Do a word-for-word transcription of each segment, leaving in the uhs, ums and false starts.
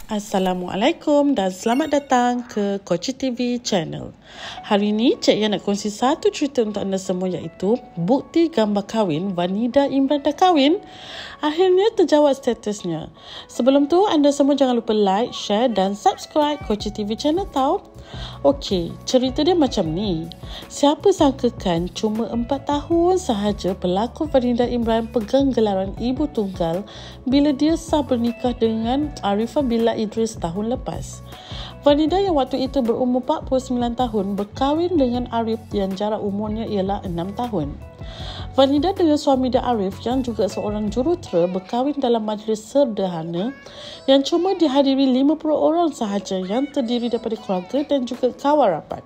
Assalamualaikum dan selamat datang ke Koci T V Channel. Hari ini Cik Ia nak kongsi satu cerita untuk anda semua, iaitu bukti gambar kahwin Vanida Imran dah kahwin. Akhirnya terjawab statusnya. Sebelum tu anda semua jangan lupa like, share dan subscribe Koci T V Channel tau. Okey, cerita dia macam ni. Siapa sangkakan cuma empat tahun sahaja pelakon Vanida Imran pegang gelaran ibu tunggal bila dia sah bernikah dengan Arifah Billah Idris tahun lepas. Vanida yang waktu itu berumur empat puluh sembilan tahun berkahwin dengan Arif yang jarak umurnya ialah enam tahun. Vanida dengan suami dia Arif yang juga seorang jurutera berkahwin dalam majlis sederhana yang cuma dihadiri lima puluh orang sahaja yang terdiri daripada keluarga dan juga kawan rapat.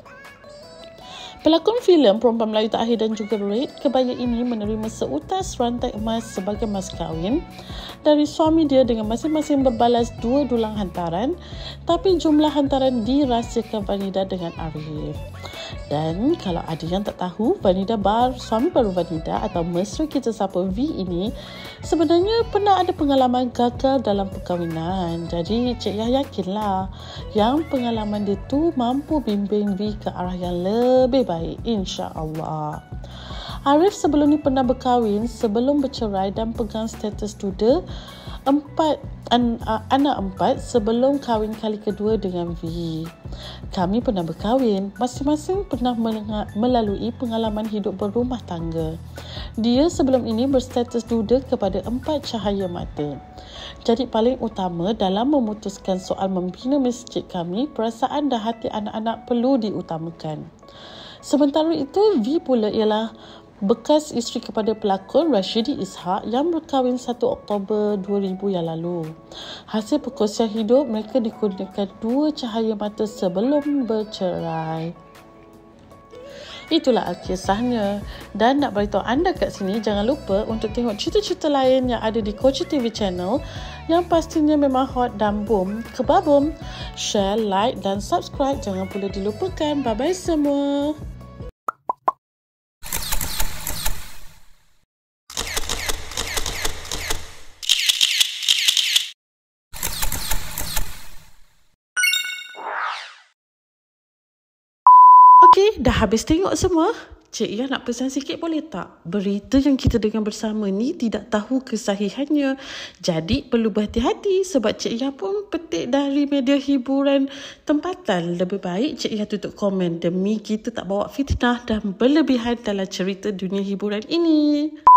Pelakon filem Perempuan Melayu Terakhir dan juga Red Kebaya ini menerima seutas rantai emas sebagai mas kahwin dari suami dia dengan masing-masing berbalas dua dulang hantaran, tapi jumlah hantaran dirahsiakan Vanida dengan Arif. Dan kalau ada yang tak tahu, Vanida bar, suami baru Vanida atau mesra kita sapa V ini sebenarnya pernah ada pengalaman gagal dalam perkahwinan. Jadi Cik Yah yakinlah yang pengalaman dia tu mampu bimbing V ke arah yang lebih baik, insya-Allah. Arif sebelum ni pernah berkahwin sebelum bercerai dan pegang status duda empat an, uh, anak empat sebelum kahwin kali kedua dengan V. Kami pernah berkahwin, masing-masing pernah melalui pengalaman hidup berumah tangga. Dia sebelum ini berstatus duda kepada empat cahaya mata. Jadi paling utama dalam memutuskan soal membina masjid kami, perasaan dan hati anak-anak perlu diutamakan. Sementara itu, V pula ialah bekas isteri kepada pelakon Rashidi Ishak yang berkahwin satu Oktober dua ribu yang lalu. Hasil perkongsian hidup mereka dikurniakan dua cahaya mata sebelum bercerai. Itulah kisahnya. Dan nak beritahu anda kat sini, jangan lupa untuk tengok cerita-cerita lain yang ada di Koci T V Channel yang pastinya memang hot dan boom. Kebabum. Share, like dan subscribe. Jangan pula dilupakan. Bye-bye semua. Okey, dah habis tengok semua? Cik Ia nak pesan sikit boleh tak? Berita yang kita dengar bersama ni tidak tahu kesahihannya. Jadi perlu berhati-hati sebab Cik Ia pun petik dari media hiburan tempatan. Lebih baik Cik Ia tutup komen demi kita tak bawa fitnah dan berlebihan dalam cerita dunia hiburan ini.